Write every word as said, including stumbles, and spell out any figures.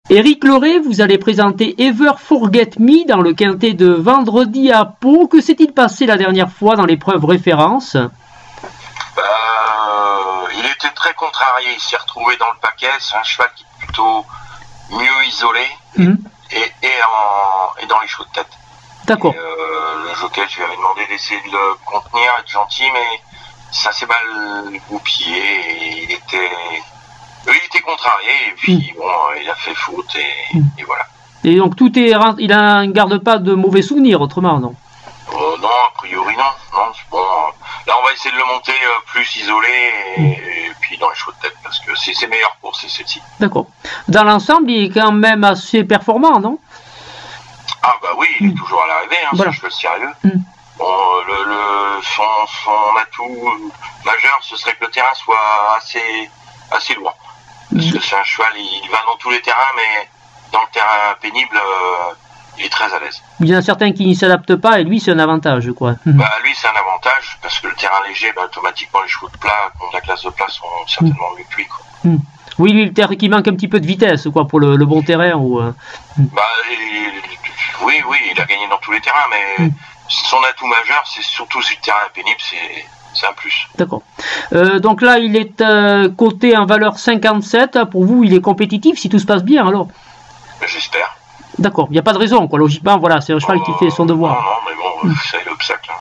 Éric Loret, vous allez présenter Ever Forget Me dans le quintet de vendredi à Pau. Que s'est-il passé la dernière fois dans l'épreuve référence? euh, Il était très contrarié, il s'est retrouvé dans le paquet. C'est un cheval qui est plutôt mieux isolé mmh. et, et, en, et dans les chevaux de tête. D'accord. Euh, le jockey, je lui avais demandé d'essayer de le contenir, être gentil, mais ça s'est mal goupillé et il était... Il était contrarié et puis mmh. bon, il a fait faute et, mmh. et voilà. Et donc tout est, il ne garde pas de mauvais souvenirs autrement, non? euh, Non, a priori non. non bon, là on va essayer de le monter plus isolé et, mmh. et puis dans les chevaux de tête parce que c'est ses meilleures courses, c'est celle-ci. D'accord. Dans l'ensemble, il est quand même assez performant, non? Ah bah oui, il est mmh. toujours à l'arrivée, hein, voilà. C'est un cheval sérieux. Mmh. Bon, le, le, son, son atout majeur, ce serait que le terrain soit assez, assez lourd. Parce que c'est un cheval, il va dans tous les terrains, mais dans le terrain pénible, euh, il est très à l'aise. Il y en a certains qui ne s'adaptent pas, et lui, c'est un avantage, je crois. Bah, lui, c'est un avantage, parce que le terrain léger, bah, automatiquement, les chevaux de plat, contre la classe de plat, sont certainement mieux que lui, quoi. Mm. Oui, lui, le terrain qui manque un petit peu de vitesse, quoi, pour le, le bon terrain. Ou, euh... bah, et, oui, oui, il a gagné dans tous les terrains, mais mm. son atout majeur, c'est surtout si le terrain est pénible, c'est... C'est un plus. D'accord. Euh, donc là, il est euh, coté en valeur cinquante-sept. Pour vous, il est compétitif si tout se passe bien, alors? J'espère. D'accord. Il n'y a pas de raison, quoi. Logiquement, voilà, c'est un cheval euh, qui fait son devoir. Non, non, mais bon, mmh. c'est l'obstacle. Hein.